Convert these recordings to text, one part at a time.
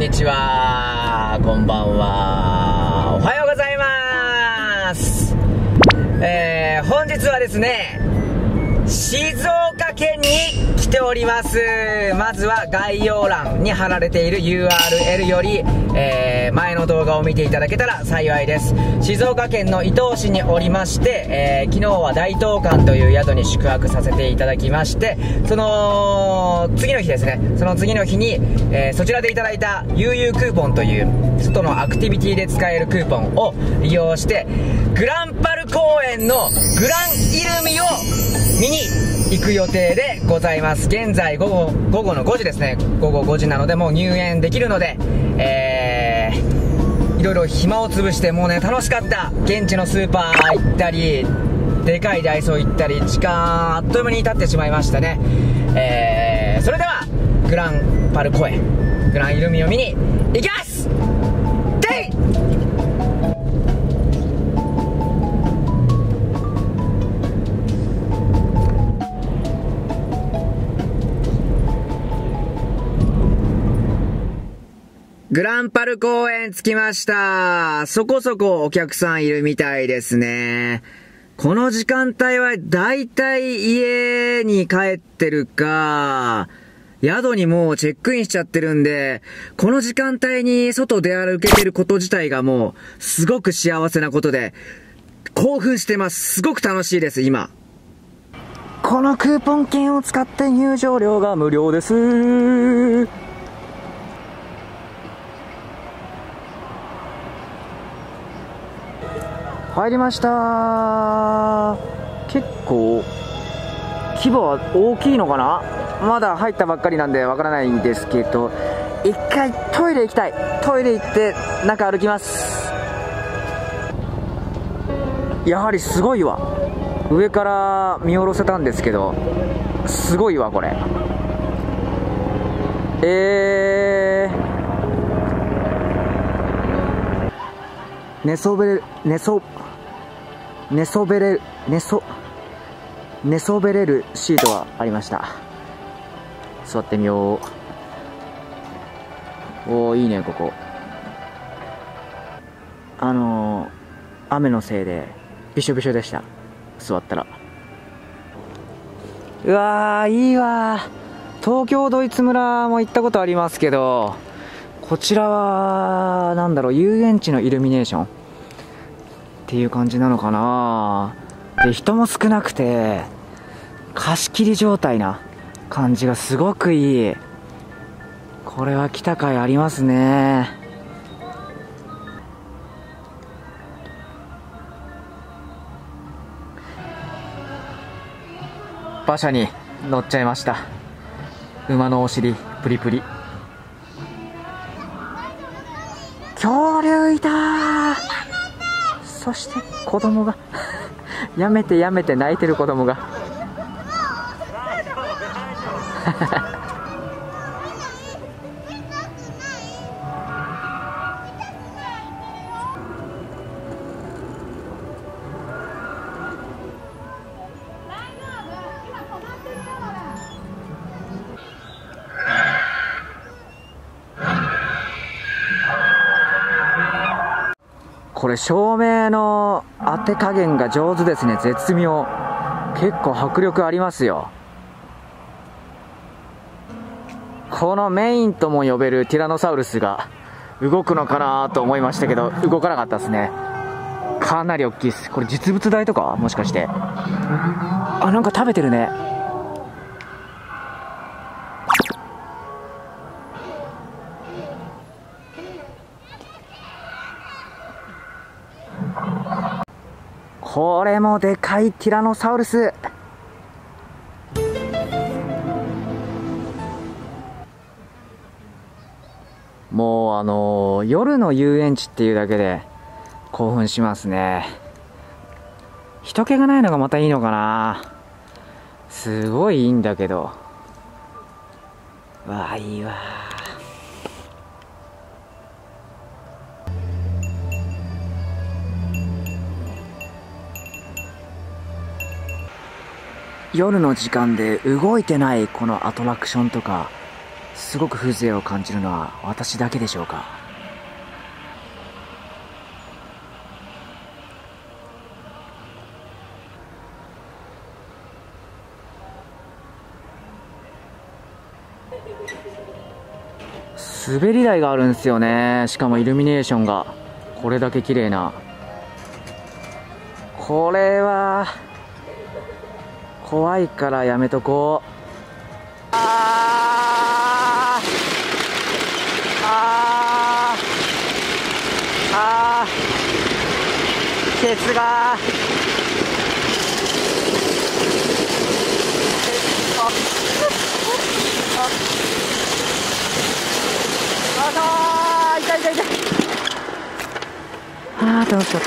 にちは、こんばんは、おはようございます。本日はですね、静岡県に来ております。まずは概要欄に貼られている URL より、前の動画を見ていただけたら幸いです。静岡県の伊東市におりまして、昨日は大東館という宿に宿泊させていただきまして、その次の日ですね、その次の日に、そちらでいただいた悠々クーポンという外のアクティビティで使えるクーポンを利用してグランパル公園のグランイルミを見に行く予定でございます。現在午後の5時ですね。午後5時なのでもう入園できるので、いろいろ暇を潰してもうね、楽しかった。現地のスーパー行ったり、でかいダイソー行ったり、時間あっという間に経ってしまいましたね。それではグランパル公園グランイルミを見に行きます。デイグランパル公園着きました。そこそこお客さんいるみたいですね。この時間帯はだいたい家に帰ってるか、宿にもうチェックインしちゃってるんで、この時間帯に外出歩けてること自体がもうすごく幸せなことで、興奮してます。すごく楽しいです、今。このクーポン券を使って入場料が無料です。入りました。結構規模は大きいのかな。まだ入ったばっかりなんでわからないんですけど、一回トイレ行きたい。トイレ行って中歩きます。やはりすごいわ。上から見下ろせたんですけど、すごいわこれ。寝そべれるシートがありました。座ってみよう。おー、いいねここ。雨のせいでびしょびしょでした。座ったら。うわー、いいわ。東京ドイツ村も行ったことありますけど、こちらはなんだろう、遊園地のイルミネーションっていう感じなのかな。で、人も少なくて貸し切り状態な感じがすごくいい。これは来た甲斐ありますね。馬車に乗っちゃいました。馬のお尻プリプリ。恐竜いたー。そして子供がやめてやめて泣いてる子供がこれ照明の当て加減が上手ですね。絶妙。結構迫力ありますよ。このメインとも呼べるティラノサウルスが動くのかなと思いましたけど、動かなかったですね。かなり大きいです。これ実物大とかもしかして。あ、なんか食べてるね。これもでかいティラノサウルス。もう夜の遊園地っていうだけで興奮しますね。人気がないのがまたいいのかな。すごいいいんだけど。わあ、いいわ。夜の時間で動いてないこのアトラクションとかすごく風情を感じるのは私だけでしょうか。滑り台があるんですよね。しかもイルミネーションがこれだけ綺麗な。これは怖いからやめとこう。ケツが痛い痛い痛い。楽しかった。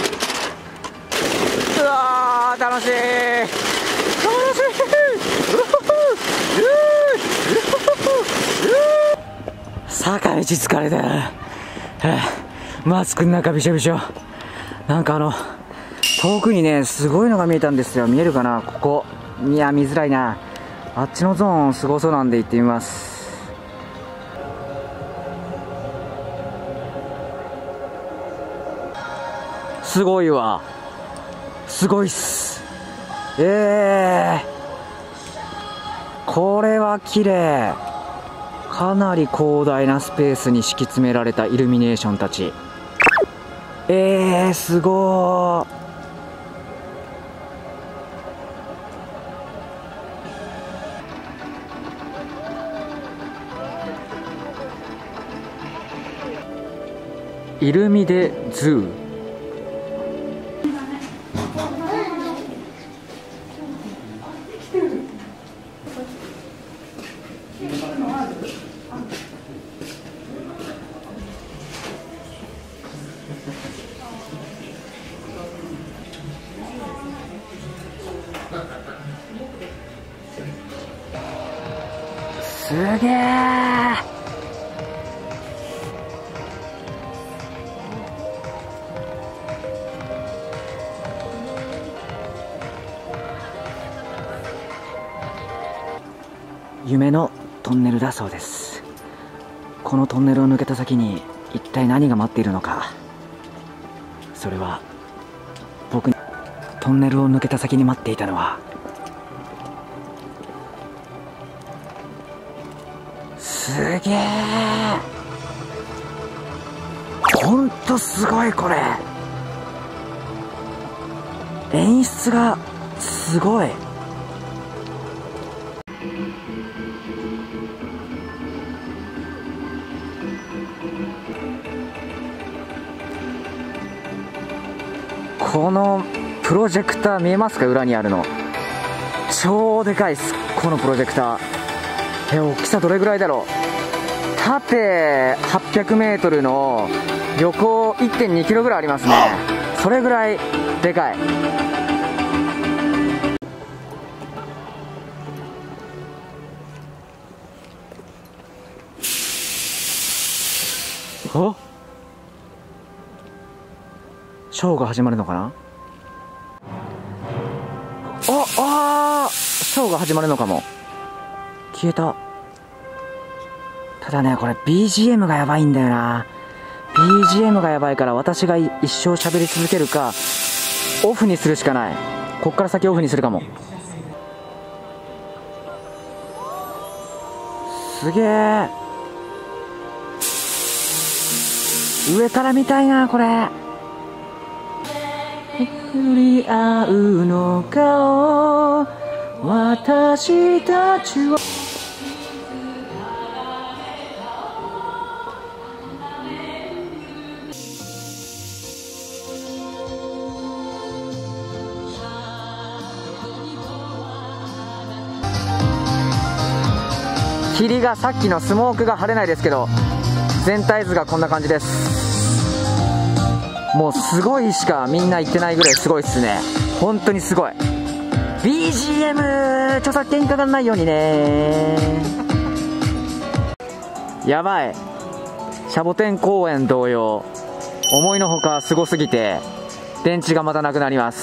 うわー楽しい坂道疲れた。マスクの中びしょびしょ。なんか遠くにねすごいのが見えたんですよ。見えるかな。ここいや見づらいな。あっちのゾーンすごそうなんで行ってみます。すごいわ。すごいっす。これは綺麗。かなり広大なスペースに敷き詰められたイルミネーションたち。すごー。イルミデズー。すげえ。夢のトンネルだそうです。このトンネルを抜けた先に一体何が待っているのか。それは僕にトンネルを抜けた先に待っていたのはすげえ。ほんとすごい。これ演出がすごい。このプロジェクター見えますか。裏にあるの超でかいっす。このプロジェクター大きさどれぐらいだろう。縦800メートルの横 1.2 キロぐらいありますね。それぐらいでかい。お、ショーが始まるのかな。ショーが始まるのかも。消えた。ただねこれ BGM がやばいんだよな。 BGM がやばいから私が一生喋り続けるかオフにするしかない。こっから先オフにするかも。すげえ。上から見たいなこれ。巡り合うのか私たちは。霧がさっきのスモークが晴れないですけど全体図がこんな感じです。もうすごいしかみんな言ってないぐらいすごいっすね。本当にすごい。 BGM 著作権にかかんないようにね。やばい。シャボテン公園同様思いのほかすごすぎて電池がまたなくなります。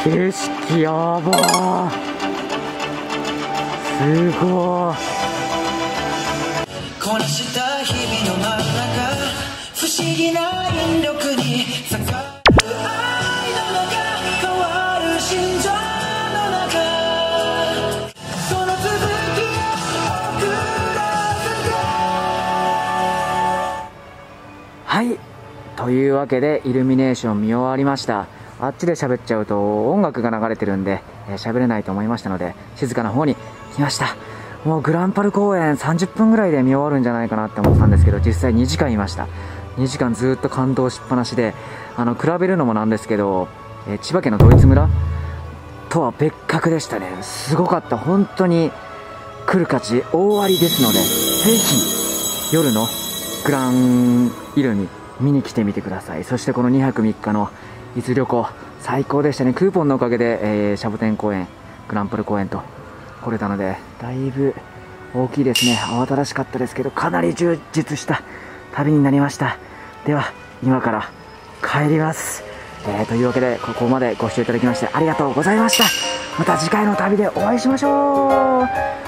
景色やばー、すごー。こなした日々の真ん中、不思議な引力に刺さる愛の中、変わる心情の中、その続きを送らせて。はい、というわけでイルミネーション見終わりました。あっちで喋っちゃうと音楽が流れてるんで喋れないと思いましたので、静かな方に来ました。もうグランパル公園30分ぐらいで見終わるんじゃないかなって思ってたんですけど、実際2時間いました。2時間ずっと感動しっぱなしで、比べるのもなんですけど、千葉県のドイツ村とは別格でしたね。すごかった。本当に来る価値大ありですので、ぜひ夜のグランイルミ見に来てみてください。そしてこの2泊3日の伊豆旅行最高でしたね。クーポンのおかげで、シャボテン公園、グランパル公園と来れたので、だいぶ大きいですね。慌ただしかったですけど、かなり充実した旅になりました。では今から帰ります。というわけでここまでご視聴いただきましてありがとうございました。また次回の旅でお会いしましょう。